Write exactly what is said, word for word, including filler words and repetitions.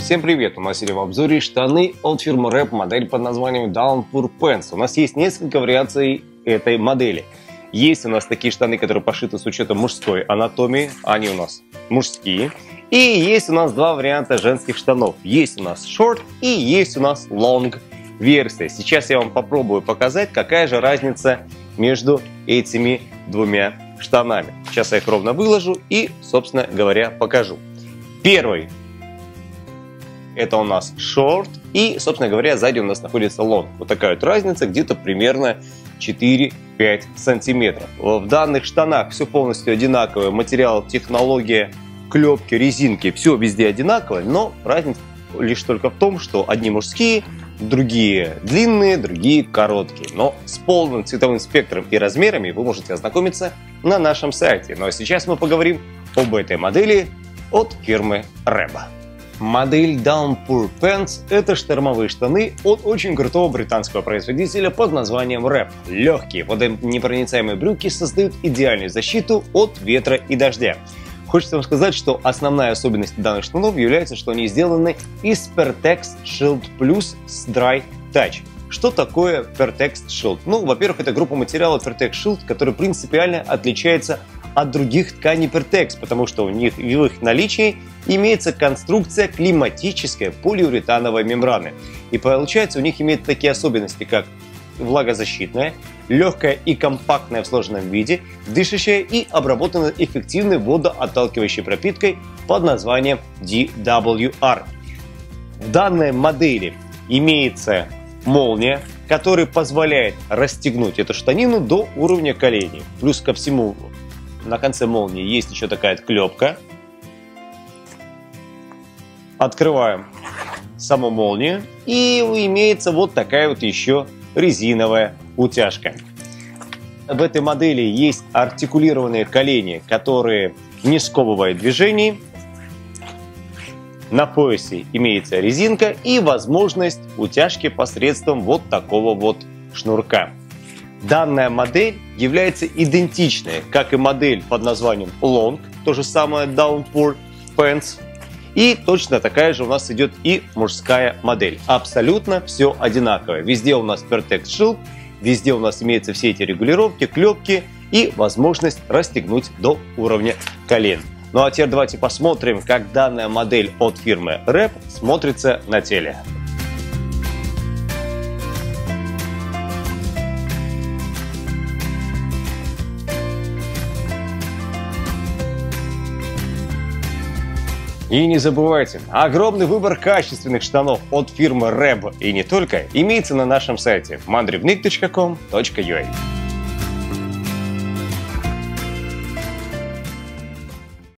Всем привет! У нас сегодня в обзоре штаны от фирмы рэп, модель под названием Downpour Pants. У нас есть несколько вариаций этой модели. Есть у нас такие штаны, которые пошиты с учетом мужской анатомии, они у нас мужские. И есть у нас два варианта женских штанов. Есть у нас short и есть у нас long версия. Сейчас я вам попробую показать, какая же разница между этими двумя штанами. Сейчас я их ровно выложу и, собственно говоря, покажу. Первый. Это у нас short, и, собственно говоря, сзади у нас находится long. Вот такая вот разница, где-то примерно четыре-пять сантиметров. В данных штанах все полностью одинаковое. Материал, технология, клепки, резинки, все везде одинаковое, но разница лишь только в том, что одни мужские, другие длинные, другие короткие. Но с полным цветовым спектром и размерами вы можете ознакомиться на нашем сайте. Ну а сейчас мы поговорим об этой модели от фирмы рэп. Модель Downpour Pants – это штормовые штаны от очень крутого британского производителя под названием рэп. Легкие водонепроницаемые брюки создают идеальную защиту от ветра и дождя. Хочется вам сказать, что основная особенность данных штанов является, что они сделаны из Pertex Shield Plus с Dry Touch. Что такое Pertex Shield? Ну, во-первых, это группа материала Pertex Shield, который принципиально отличается от других тканей Pertex, потому что у них в их наличии имеется конструкция климатической полиуретановой мембраны. И получается, у них имеют такие особенности, как влагозащитная, легкая и компактная в сложенном виде, дышащая и обработанная эффективной водоотталкивающей пропиткой под названием ди дабл ю ар. В данной модели имеется молния, которая позволяет расстегнуть эту штанину до уровня коленей. Плюс ко всему, на конце молнии есть еще такая клепка. Открываем саму молнию, и имеется вот такая вот еще резиновая утяжка. В этой модели есть артикулированные колени, которые не сковывают движений. На поясе имеется резинка и возможность утяжки посредством вот такого вот шнурка. Данная модель является идентичной, как и модель под названием Long, то же самое Downpour Pants. И точно такая же у нас идет и мужская модель. Абсолютно все одинаковое. Везде у нас Pertex Shield, везде у нас имеются все эти регулировки, клепки и возможность расстегнуть до уровня колен. Ну а теперь давайте посмотрим, как данная модель от фирмы рэп смотрится на теле. И не забывайте, огромный выбор качественных штанов от фирмы рэп и не только имеется на нашем сайте mandrivnik точка ком точка ю а.